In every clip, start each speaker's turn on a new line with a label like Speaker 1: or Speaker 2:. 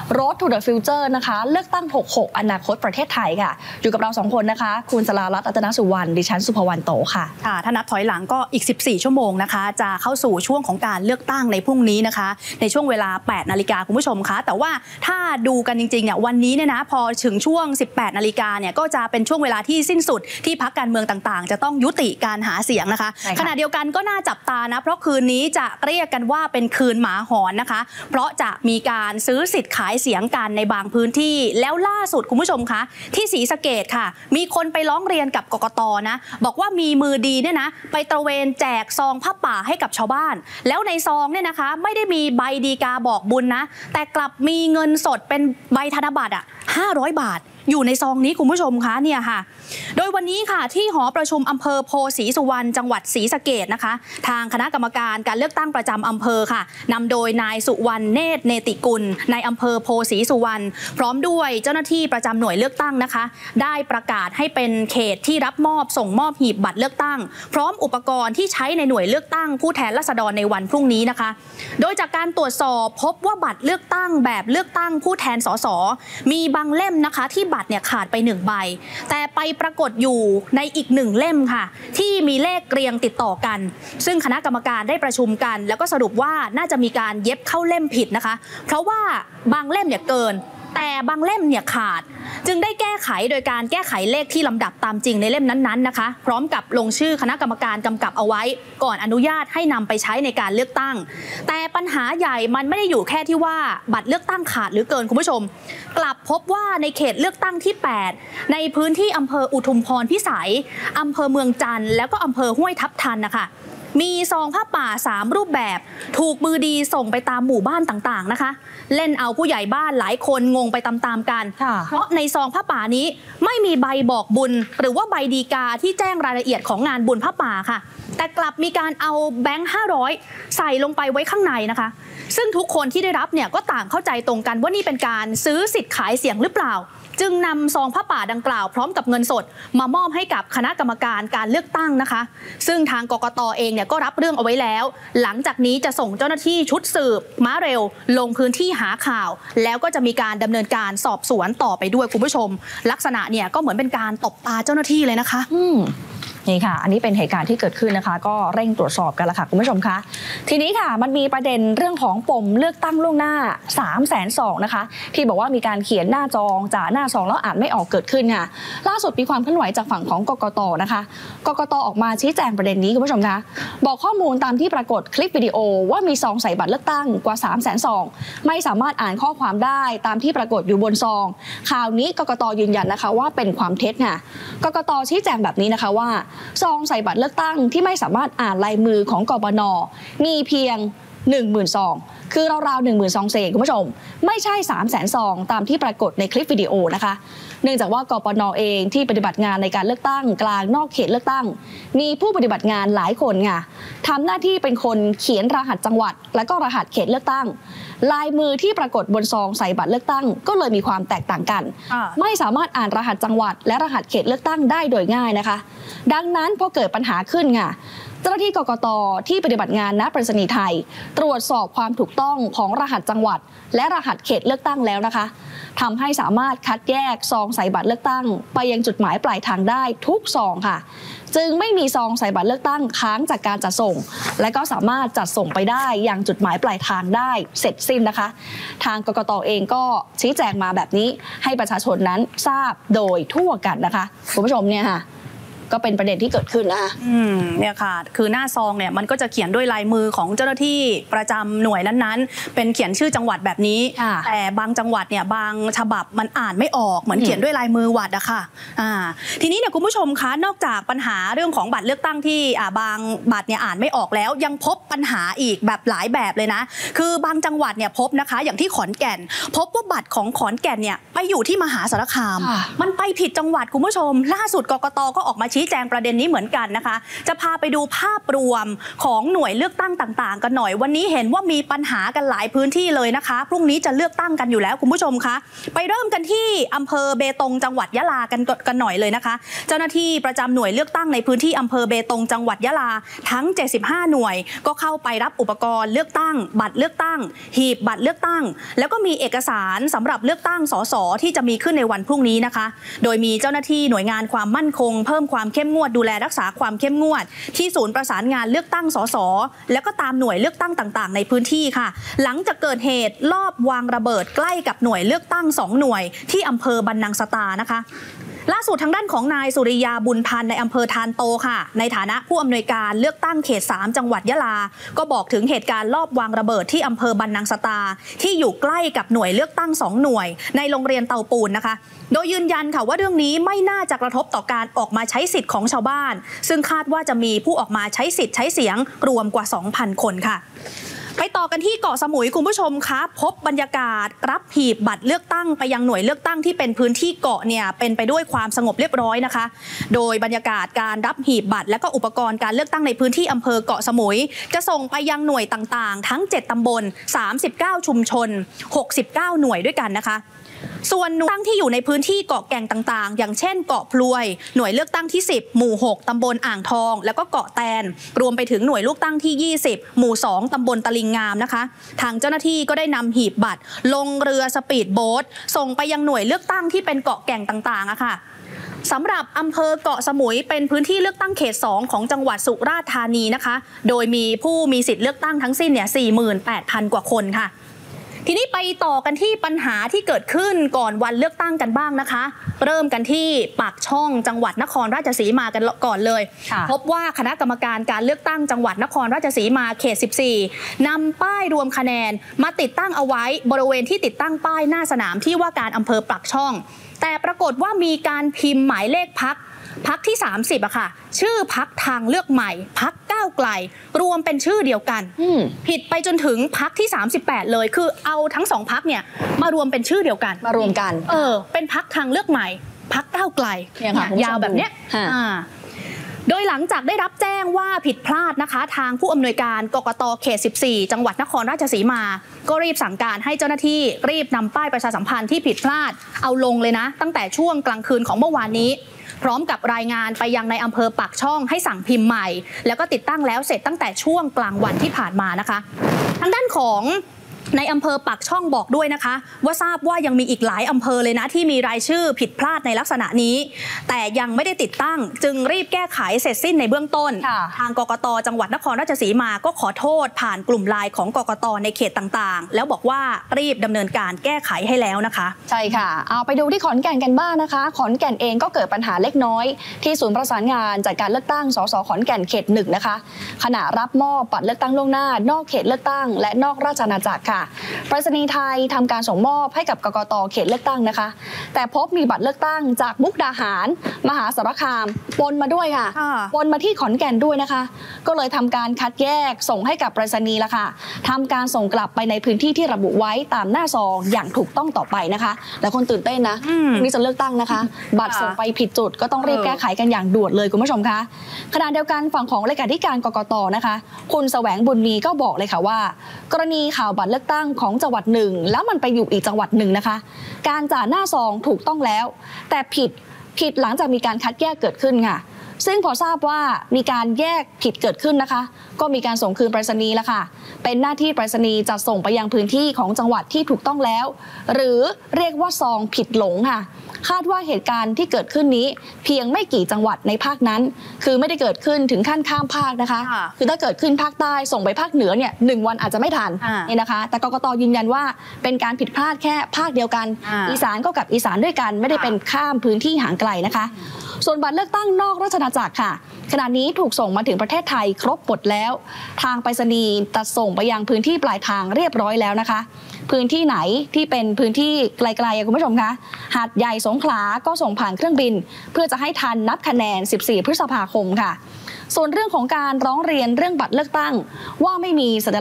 Speaker 1: Road to the Future นะคะเลือกตั้ง66อนาคตประเทศไทยค่ะอยู่กับเรา2คนนะคะคุณสรารัตน์รัตนสุวรรณดิฉันสุภวรรณโตค่ะ
Speaker 2: ถ้านับถอยหลังก็อีก14ชั่วโมงนะคะจะเข้าสู่ช่วงของการเลือกตั้งในพรุ่งนี้นะคะในช่วงเวลา 8 นาฬิกาคุณผู้ชมคะแต่ว่าถ้าดูกันจริงๆเนี่ยวันนี้เนี่ยนะพอถึงช่วง 18 นาฬิกาเนี่ยก็จะเป็นช่วงเวลาที่สิ้นสุดที่พรรคการเมืองต่างๆจะต้องยุติการหาเสียงนะคะขณะเดียวกันก็น่าจับตานะเพราะคืนนี้จะเรียกกันว่าเป็นคืนหมาหอนนะคะเพราะจะมีการซื้อสิทธิ์ขายเสียงกันในบางพื้นที่แล้วล่าสุดคุณผู้ชมคะที่ศรีสะเกษค่ะมีคนไปร้องเรียนกับกกต.นะบอกว่ามีมือดีเนี่ยนะไปตระเวนแจกซองผ้าป่าให้กับชาวบ้านแล้วในซองเนี่ยนะคะไม่ได้มีใบดีกาบอกบุญนะแต่กลับมีเงินสดเป็นใบธนบัตร500 บาทอยู่ในซองนี้คุณผู้ชมคะเนี่ยค่ะโดยวันนี้ค่ะที่หอประชุมอำเภอโพธิ์ศรีสุวรรณจังหวัดศรีสะเกษนะคะทางคณะกรรมการการเลือกตั้งประจำอำเภอค่ะนำโดยนายสุวรรณเนตรเนติกุลในอำเภอโพธิ์ศรีสุวรรณพร้อมด้วยเจ้าหน้าที่ประจำหน่วยเลือกตั้งนะคะได้ประกาศให้เป็นเขตที่รับมอบส่งมอบหีบบัตรเลือกตั้งพร้อมอุปกรณ์ที่ใช้ในหน่วยเลือกตั้งผู้แทนราษฎรในวันพรุ่งนี้นะคะโดยจากการตรวจสอบพบว่าบัตรเลือกตั้งแบบเลือกตั้งผู้แทนสสมีบางเล่มนะคะที่บัตรเนี่ยขาดไป1 ใบแต่ไปปรากฏอยู่ในอีก1 เล่มค่ะที่มีเลขเรียงติดต่อกันซึ่งคณะกรรมการได้ประชุมกันแล้วก็สรุปว่าน่าจะมีการเย็บเข้าเล่มผิดนะคะเพราะว่าบางเล่มเนี่ยเกินแต่บางเล่มเนี่ยขาดจึงได้แก้ไขโดยการแก้ไขเลขที่ลำดับตามจริงในเล่มนั้นๆนะคะพร้อมกับลงชื่อคณะกรรมการกำกับเอาไว้ก่อนอนุญาตให้นำไปใช้ในการเลือกตั้งแต่ปัญหาใหญ่มันไม่ได้อยู่แค่ที่ว่าบัตรเลือกตั้งขาดหรือเกินคุณผู้ชมกลับพบว่าในเขตเลือกตั้งที่8ในพื้นที่อำเภออุทุมพรพิสัยอำเภอเมืองจันทร์แล้วก็อำเภอห้วยทับทันนะคะมีซองผ้าป่า3 รูปแบบถูกมือดีส่งไปตามหมู่บ้านต่างๆนะคะเล่นเอาผู้ใหญ่บ้านหลายคนงงไปตามๆกันเพราะในซองผ้าป่านี้ไม่มีใบบอกบุญหรือว่าใบดีกาที่แจ้งรายละเอียดของงานบุญผ้าป่าค่ะแต่กลับมีการเอาแบงค์500ใส่ลงไปไว้ข้างในนะคะซึ่งทุกคนที่ได้รับเนี่ยก็ต่างเข้าใจตรงกันว่านี่เป็นการซื้อสิทธิ์ขายเสียงหรือเปล่าจึงนำซองผ้าป่าดังกล่าวพร้อมกับเงินสดมามอบให้กับคณะกรรมการการเลือกตั้งนะคะซึ่งทางกกต.เองเนี่ยก็รับเรื่องเอาไว้แล้วหลังจากนี้จะส่งเจ้าหน้าที่ชุดสืบม้าเร็วลงพื้นที่หาข่าวแล้วก็จะมีการดำเนินการสอบสวนต่อไปด้วยคุณผู้ชมลักษณะเนี่ยก็เหมือนเป็นการตบตาเจ้าหน้าที่เลยนะคะ
Speaker 1: นี่ค่ะอันนี้เป็นเหตุการณ์ที่เกิดขึ้นนะคะก็เร่งตรวจสอบกันละค่ะคุณผู้ชมคะทีนี้ค่ะมันมีประเด็นเรื่องของปมเลือกตั้งล่วงหน้า300,000 นะคะที่บอกว่ามีการเขียนหน้าจองจ่าหน้าซองแล้วอ่านไม่ออกเกิดขึ้นค่ะล่าสุดมีความเคลื่อนไหวจากฝั่งของกกต.นะคะกกต.ออกมาชี้แจงประเด็นนี้คุณผู้ชมคะบอกข้อมูลตามที่ปรากฏคลิปวิดีโอว่ามีซองใส่บัตรเลือกตั้งกว่า300,000 ซองไม่สามารถอ่านข้อความได้ตามที่ปรากฏอยู่บนซองข่าวนี้กกต.ยืนยันนะคะว่าเป็นความเท็จค่ะกกต.ชี้แจงแบบนี้นะคะว่าซองใส่บัตรเลือกตั้งที่ไม่สามารถอ่านลายมือของกบน.มีเพียง 10,000 ซองคือราวๆ 10,000 ซองเศษคุณผู้ชมไม่ใช่300,000 ซองตามที่ปรากฏในคลิปวิดีโอนะคะเนื่องจากว่ากปน.เองที่ปฏิบัติงานในการเลือกตั้งกลางนอกเขตเลือกตั้งมีผู้ปฏิบัติงานหลายคนค่ะทำหน้าที่เป็นคนเขียนรหัสจังหวัดและก็รหัสเขตเลือกตั้งลายมือที่ปรากฏบนซองใส่บัตรเลือกตั้งก็เลยมีความแตกต่างกันไม่สามารถอ่านรหัสจังหวัดและรหัสเขตเลือกตั้งได้โดยง่ายนะคะดังนั้นพอเกิดปัญหาขึ้นค่ะเจ้าหน้าที่กกต.ที่ปฏิบัติงานณไปรษณีย์ไทยตรวจสอบความถูกต้องของรหัสจังหวัดและรหัสเขตเลือกตั้งแล้วนะคะทำให้สามารถคัดแยกซองใส่บัตรเลือกตั้งไปยังจุดหมายปลายทางได้ทุกซองค่ะจึงไม่มีซองใส่บัตรเลือกตั้งค้างจากการจัดส่งและก็สามารถจัดส่งไปได้อย่างจุดหมายปลายทางได้เสร็จสิ้นนะคะทางกกต.เองก็ชี้แจงมาแบบนี้ให้ประชาชนนั้นทราบโดยทั่วกันนะคะคุณผู้ชมเนี่ยค่ะก็เป็นประเด็นที่เกิดขึ้นนะคะ
Speaker 2: เนี่ยค่ะคือหน้าซองเนี่ยมันก็จะเขียนด้วยลายมือของเจ้าหน้าที่ประจำหน่วยนั้นๆเป็นเขียนชื่อจังหวัดแบบนี้แต่บางจังหวัดเนี่ยบางฉบับมันอ่านไม่ออกเหมือนเขียนด้วยลายมือวัดอะค่ะทีนี้เนี่ยคุณผู้ชมคะนอกจากปัญหาเรื่องของบัตรเลือกตั้งที่บางบัตรเนี่ยอ่านไม่ออกแล้วยังพบปัญหาอีกแบบหลายแบบเลยนะคือบางจังหวัดเนี่ยพบนะคะอย่างที่ขอนแก่นพบว่าบัตรของขอนแก่นเนี่ยไปอยู่ที่มหาสารคามมันไปผิดจังหวัดคุณผู้ชมล่าสุดกกต.ก็ออกมาชี้แจงประเด็นนี้เหมือนกันนะคะจะพาไปดูภาพรวมของหน่วยเลือกตั้งต่างๆกันหน่อยวันนี้เห็นว่ามีปัญหากันหลายพื้นที่เลยนะคะพรุ่งนี้จะเลือกตั้งกันอยู่แล้วคุณผู้ชมคะไปเริ่มกันที่อำเภอเบตงจังหวัดยะลากันหน่อยเลยนะคะเจ้าหน้าที่ประจำหน่วยเลือกตั้งในพื้นที่อำเภอเบตงจังหวัดยะลาทั้ง75หน่วยก็เข้าไปรับอุปกรณ์เลือกตั้งบัตรเลือกตั้งหีบบัตรเลือกตั้งแล้วก็มีเอกสารสำหรับเลือกตั้งสสที่จะมีขึ้นในวันพรุ่งนี้นะคะโดยมีเจ้าหน้าที่หน่วยงานความมั่นคงเพิ่มความเข้มงวดดูแลรักษาความเข้มงวดที่ศูนย์ประสานงานเลือกตั้งสสแล้วก็ตามหน่วยเลือกตั้งต่างๆในพื้นที่ค่ะหลังจากเกิดเหตุลอบวางระเบิดใกล้กับหน่วยเลือกตั้ง2หน่วยที่อำเภอบันนังสตานะคะล่าสุดทางด้านของนายสุริยาบุญพันธ์ในอำเภอทานโตค่ะในฐานะผู้อำนวยการเลือกตั้งเขต3จังหวัดยะลาก็บอกถึงเหตุการณ์ลอบวางระเบิดที่อำเภอบันนังสตาที่อยู่ใกล้กับหน่วยเลือกตั้ง2หน่วยในโรงเรียนเตาปูนนะคะโดยยืนยันค่ะว่าเรื่องนี้ไม่น่าจะกระทบต่อการออกมาใช้สิทธิ์ของชาวบ้านซึ่งคาดว่าจะมีผู้ออกมาใช้สิทธิ์ใช้เสียงรวมกว่า 2,000 คนค่ะไปต่อกันที่เกาะสมุยคุณผู้ชมคะพบบรรยากาศรับหีบบัตรเลือกตั้งไปยังหน่วยเลือกตั้งที่เป็นพื้นที่เกาะเนี่ยเป็นไปด้วยความสงบเรียบร้อยนะคะโดยบรรยากาศการรับหีบบัตรและก็อุปกรณ์การเลือกตั้งในพื้นที่อำเภอเกาะสมุยจะส่งไปยังหน่วยต่างๆทั้ง7ตำบล39ชุมชน69หน่วยด้วยกันนะคะส่วนหน่วยตั้งที่อยู่ในพื้นที่เกาะแก่งต่างๆอย่างเช่นเกาะพลวยหน่วยเลือกตั้งที่10หมู่6ตำบลอ่างทองแล้วก็เกาะแตนรวมไปถึงหน่วยเลือกตั้งที่20หมู่2ตำบลตะลิงงามนะคะทางเจ้าหน้าที่ก็ได้นำหีบบัตรลงเรือสปีดโบ๊ทส่งไปยังหน่วยเลือกตั้งที่เป็นเกาะแก่งต่างๆอะค่ะสำหรับอำเภอเกาะสมุยเป็นพื้นที่เลือกตั้งเขต2ของจังหวัดสุราษฎร์ธานีนะคะโดยมีผู้มีสิทธิ์เลือกตั้งทั้งสิ้นเนี่ย 48,000 กว่าคนค่ะทีนี้ไปต่อกันที่ปัญหาที่เกิดขึ้นก่อนวันเลือกตั้งกันบ้างนะคะเริ่มกันที่ปากช่องจังหวัดนครราชสีมากันก่อนเลยพบว่าคณะกรรมการการเลือกตั้งจังหวัดนครราชสีมาเขต14นำป้ายรวมคะแนนมาติดตั้งเอาไว้บริเวณที่ติดตั้งป้ายหน้าสนามที่ว่าการอำเภอปากช่องแต่ปรากฏว่ามีการพิมพ์หมายเลขพรรคที่30อะค่ะชื่อพรรคทางเลือกใหม่พรรคก้าวไกลรวมเป็นชื่อเดียวกันผิดไปจนถึงพรรคที่38เลยคือเอาทั้ง2พรรคเนี่ยมารวมเป็นชื่อเดียวกัน
Speaker 1: มารวมกัน
Speaker 2: เป็นพรรคทางเลือกใหม่พรรคก้าวไกลยาวแบบเนี้ยโดยหลังจากได้รับแจ้งว่าผิดพลาดนะคะทางผู้อำนวยการกกต.เขต14จังหวัดนครราชสีมาก็รีบสั่งการให้เจ้าหน้าที่รีบนำป้ายประชาสัมพันธ์ที่ผิดพลาดเอาลงเลยนะตั้งแต่ช่วงกลางคืนของเมื่อวานนี้พร้อมกับรายงานไปยังในอำเภอปากช่องให้สั่งพิมพ์ใหม่แล้วก็ติดตั้งแล้วเสร็จตั้งแต่ช่วงกลางวันที่ผ่านมานะคะทางด้านของในอำเภอปากช่องบอกด้วยนะคะว่าทราบว่ายังมีอีกหลายอำเภอเลยนะที่มีรายชื่อผิดพลาดในลักษณะนี้แต่ยังไม่ได้ติดตั้งจึงรีบแก้ไขเสร็จสิ้นในเบื้องต้นทางกกต.จังหวัดนครราชสีมาก็ขอโทษผ่านกลุ่มไลน์ของกกต.ในเขตต่างๆแล้วบอกว่ารีบดำเนินการแก้ไขให้แล้วนะคะ
Speaker 1: ใช่ค่ะเอาไปดูที่ขอนแก่นกันบ้างนะคะขอนแก่นเองก็เกิดปัญหาเล็กน้อยที่ศูนย์ประสานงานจัดการเลือกตั้งสสขอนแก่นเขต1นะคะขณะรับมอบบัตรเลือกตั้งล่วงหน้านอกเขตเลือกตั้งและนอกราชอาณาจักรค่ะไปรษณีย์ไทยทำการส่งมอบให้กับกกต.เขตเลือกตั้งนะคะแต่พบมีบัตรเลือกตั้งจากมุกดาหารมหาสารคามปนมาด้วยค่ะปนมาที่ขอนแก่นด้วยนะคะก็เลยทำการคัดแยกส่งให้กับไปรษณีย์ละค่ะทำการส่งกลับไปในพื้นที่ที่ระบุไว้ตามหน้าซองอย่างถูกต้องต่อไปนะคะและคนตื่นเต้นนะนี่จะเลือกตั้งนะคะบัตรส่งไปผิดจุดก็ต้องรีบแก้ไขกันอย่างด่วนเลยคุณผู้ชมคะขณะเดียวกันฝั่งของเลขาธิการกกต.นะคะคุณแสวงบุญมีก็บอกเลยค่ะว่ากรณีข่าวบัตรเลือกตั้งของจังหวัดหนึ่งแล้วมันไปอยู่อีกจังหวัดหนึ่งนะคะการจ่าหน้าซองถูกต้องแล้วแต่ผิดหลังจากมีการคัดแยกเกิดขึ้นค่ะซึ่งพอทราบว่ามีการแยกผิดเกิดขึ้นนะคะก็มีการส่งคืนไปรษณีย์แล้วค่ะเป็นหน้าที่ไปรษณีย์จะส่งไปยังพื้นที่ของจังหวัดที่ถูกต้องแล้วหรือเรียกว่าซองผิดหลงค่ะคาดว่าเหตุการณ์ที่เกิดขึ้นนี้เพียงไม่กี่จังหวัดในภาคนั้นคือไม่ได้เกิดขึ้นถึงขั้นข้ามภาคนะคะคือถ้าเกิดขึ้นภาคใต้ส่งไปภาคเหนือเนี่ย1 วันอาจจะไม่ทันนี่นะคะแต่กกต.ยืนยันว่าเป็นการผิดพลาดแค่ภาคเดียวกันอีสานก็กับอีสานด้วยกันไม่ได้เป็นข้ามพื้นที่ห่างไกลนะคะส่วนบัตรเลือกตั้งนอกราชอาณาจักรค่ะขณะนี้ถูกส่งมาถึงประเทศไทยครบหมดแล้วทางไปรษณีย์ตัดส่งไปยังพื้นที่ปลายทางเรียบร้อยแล้วนะคะพื้นที่ไหนที่เป็นพื้นที่ไกลๆคุณผู้ชมคะหาดใหญ่สงขลาก็ส่งผ่านเครื่องบินเพื่อจะให้ทันนับคะแนน14พฤษภาคมค่ะส่วนเรื่องของการร้องเรียนเรื่องบัตรเลือกตั้งว่าไม่มีสัญลักษณ์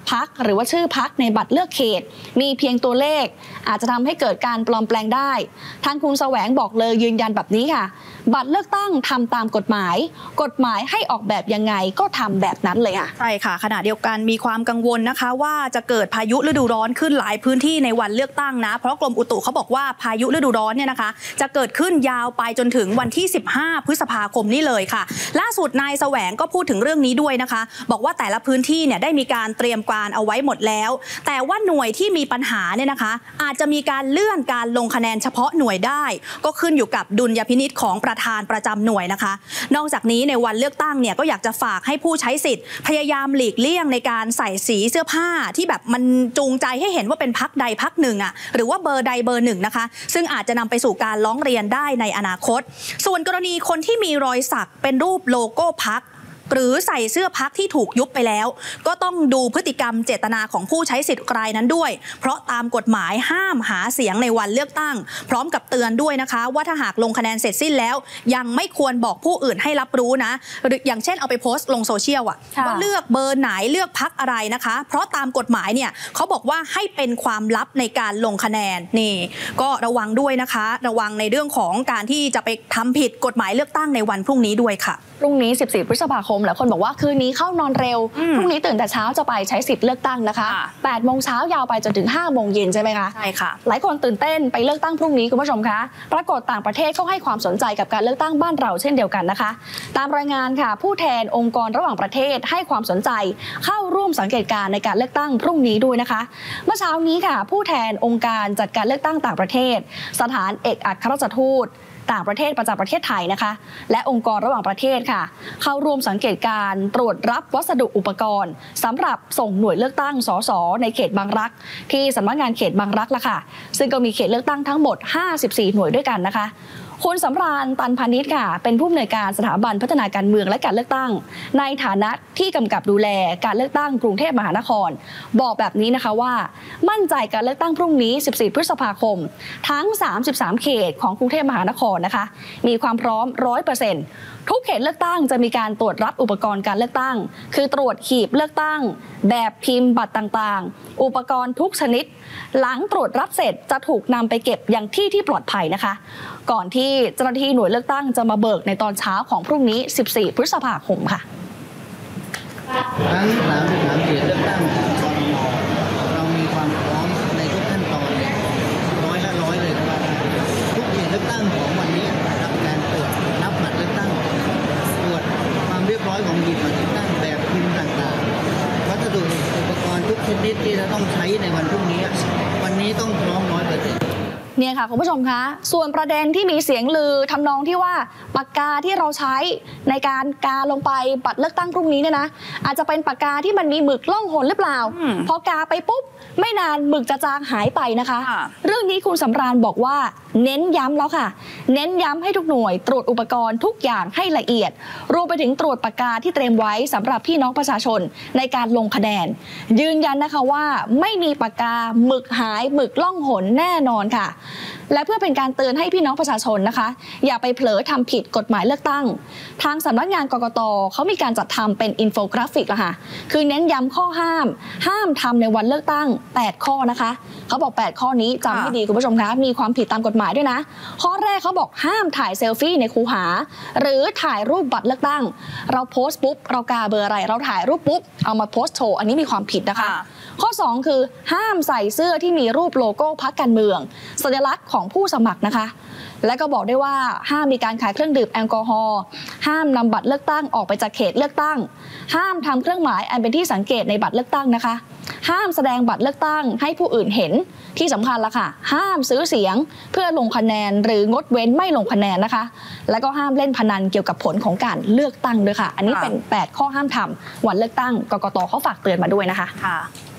Speaker 1: พรรคหรือว่าชื่อพรรคในบัตรเลือกเขตมีเพียงตัวเลขอาจจะทำให้เกิดการปลอมแปลงได้ทางคุณแสวงบอกเลยยืนยันแบบนี้ค่ะบัตรเลือกตั้งทำตามกฎหมายให้ออกแบบยังไงก็ทำแบบนั้นเลยค่ะ
Speaker 2: ใช่ค่ะขณะเดียวกันมีความกังวลนะคะว่าจะเกิดพายุฤดูร้อนขึ้นหลายพื้นที่ในวันเลือกตั้งนะเพราะกรมอุตุเขาบอกว่าพายุฤดูร้อนเนี่ยนะคะจะเกิดขึ้นยาวไปจนถึงวันที่15พฤษภาคมนี้เลยค่ะล่าสุดนายแสวงก็พูดถึงเรื่องนี้ด้วยนะคะบอกว่าแต่ละพื้นที่เนี่ยได้มีการเตรียมการเอาไว้หมดแล้วแต่ว่าหน่วยที่มีปัญหาเนี่ยนะคะอาจจะมีการเลื่อนการลงคะแนนเฉพาะหน่วยได้ก็ขึ้นอยู่กับดุลยพินิจของประธานประจำหน่วยนะคะนอกจากนี้ในวันเลือกตั้งเนี่ยก็อยากจะฝากให้ผู้ใช้สิทธิ์พยายามหลีกเลี่ยงในการใส่สีเสื้อผ้าที่แบบมันจูงใจให้เห็นว่าเป็นพรรคใดพรรคหนึ่งอ่ะหรือว่าเบอร์ใดเบอร์หนึ่งนะคะซึ่งอาจจะนำไปสู่การร้องเรียนได้ในอนาคตส่วนกรณีคนที่มีรอยสักเป็นรูปโลโก้พรรคหรือใส่เสื้อพรรคที่ถูกยุบไปแล้วก็ต้องดูพฤติกรรมเจตนาของผู้ใช้สิทธิ์รายนั้นด้วยเพราะตามกฎหมายห้ามหาเสียงในวันเลือกตั้งพร้อมกับเตือนด้วยนะคะว่าถ้าหากลงคะแนนเสร็จสิ้นแล้วยังไม่ควรบอกผู้อื่นให้รับรู้นะหรืออย่างเช่นเอาไปโพสต์ลงโซเชียลว่าเลือกเบอร์ไหนเลือกพรรคอะไรนะคะเพราะตามกฎหมายเนี่ยเขาบอกว่าให้เป็นความลับในการลงคะแนนนี่ก็ระวังด้วยนะคะระวังในเรื่องของการที่จะไปทำผิดกฎหมายเลือกตั้งในวันพรุ่งนี้ด้วยค่ะ
Speaker 1: พรุ่งนี้14พฤษภาคมหลายคนบอกว่าคืนนี้เข้านอนเร็วพรุ่งนี้ตื่นแต่เช้าจะไปใช้สิทธิ์เลือกตั้งนะคะ8โมงเช้ายาวไปจนถึง5โมงเย็นใช่ไหมคะ
Speaker 2: ใช่ค่ะ
Speaker 1: หลายคนตื่นเต้นไปเลือกตั้งพรุ่งนี้คุณผู้ชมคะปรากฏต่างประเทศก็ให้ความสนใจกับการเลือกตั้งบ้านเราเช่นเดียวกันนะคะตามรายงานค่ะผู้แทนองค์กรระหว่างประเทศให้ความสนใจเข้าร่วมสังเกตการณ์ในการเลือกตั้งพรุ่งนี้ด้วยนะคะเมื่อเช้านี้ค่ะผู้แทนองค์การจัดการเลือกตั้งต่างประเทศสถานเอกอัครราชทูตต่างประเทศประจำประเทศไทยนะคะและองค์กรระหว่างประเทศค่ะเข้าร่วมสังเกตการตรวจรับวัสดุอุปกรณ์สำหรับส่งหน่วยเลือกตั้งสสในเขตบางรักที่สำนักงานเขตบางรักละค่ะซึ่งก็มีเขตเลือกตั้งทั้งหมด54หน่วยด้วยกันนะคะคุณสำราญตันพานิชค่ะเป็นผู้อำนวยการสถาบันพัฒนาการเมืองและการเลือกตั้งในฐานะที่กำกับดูแลการเลือกตั้งกรุงเทพมหานครบอกแบบนี้นะคะว่ามั่นใจการเลือกตั้งพรุ่งนี้14พฤษภาคมทั้ง33เขตของกรุงเทพมหานครนะคะมีความพร้อม 100%ทุกเขตเลือกตั้งจะมีการตรวจรับอุปกรณ์การเลือกตั้งคือตรวจหีบเลือกตั้งแบบพิมพ์บัตรต่างๆอุปกรณ์ทุกชนิดหลังตรวจรับเสร็จจะถูกนำไปเก็บยังที่ปลอดภัยนะคะก่อนที่เจ้าหน้าที่หน่วยเลือกตั้งจะมาเบิกในตอนเช้าของพรุ่งนี้14พฤษภาคมค่ะ
Speaker 3: ทั้ง33เขตเลือกตั้งเรามีความพร้อมในทุกขั้นตอนเลย100เลยครับทุกเขตเลือกตั้งของวันนี้รับการตรวจนับบัตรเลือกตั้งตรวจความเรียบร้อยของหีบบัตรเลือกตั้งแบบพิมพ์ต่างๆวัสดุอุปกรณ์ทุกชนิดที่จะต้องใช้ในวันพรุ่งนี้วันนี้ต้องพร้อม 100%
Speaker 1: เนี่ยค่ะคุณผู้ชมคะส่วนประเด็นที่มีเสียงลือทำนองที่ว่าปากกาที่เราใช้ในการกาลงไปบัตรเลือกตั้งพรุ่งนี้เนี่ยนะอาจจะเป็นปากกาที่มันมีหมึกล่องหนหรือเปล่าพอกาไปปุ๊บไม่นานหมึกจะจางหายไปนะคะเรื่องนี้คุณสำราญบอกว่าเน้นย้ำแล้วค่ะเน้นย้ำให้ทุกหน่วยตรวจอุปกรณ์ทุกอย่างให้ละเอียดรวมไปถึงตรวจปากกาที่เตรียมไว้สำหรับพี่น้องประชาชนในการลงคะแนนยืนยันนะคะว่าไม่มีปากกาหมึกหายหมึกล่องหนแน่นอนค่ะและเพื่อเป็นการเตือนให้พี่น้องประชาชนนะคะอย่าไปเผลอทำผิดกฎหมายเลือกตั้งทางสำนักงานกกต.เขามีการจัดทำเป็นอินโฟกราฟิกละค่ะคือเน้นย้ำข้อห้ามทำในวันเลือกตั้ง8ข้อนะคะเขาบอก8ข้อนี้จำให้ดีคุณผู้ชมคะมีความผิดตามกฎหมายด้วยนะข้อแรกเขาบอกห้ามถ่ายเซลฟี่ในคูหาหรือถ่ายรูปบัตรเลือกตั้งเราโพสต์ปุ๊บเรากาเบอร์อะไรเราถ่ายรูปปุ๊บเอามาโพสต์โชว์อันนี้มีความผิดนะคะข้อ2คือห้ามใส่เสื้อที่มีรูปโลโก้พรรคการเมืองสัญลักษณ์ของผู้สมัครนะคะและก็บอกได้ว่าห้ามมีการขายเครื่องดื่มแอลกอฮอล์ห้ามนำบัตรเลือกตั้งออกไปจากเขตเลือกตั้งห้ามทำเครื่องหมายอันเป็นที่สังเกตในบัตรเลือกตั้งนะคะห้ามแสดงบัตรเลือกตั้งให้ผู้อื่นเห็นที่สำคัญละค่ะห้ามซื้อเสียงเพื่อลงคะแนนหรืองดเว้นไม่ลงคะแนนนะคะแล้วก็ห้ามเล่นพนันเกี่ยวกับผลของการเลือกตั้งด้วยค่ะอันนี้เป็น8ข้อห้ามทำวันเลือกตั้งกกต.เขาฝากเตือนมาด้วยนะคะ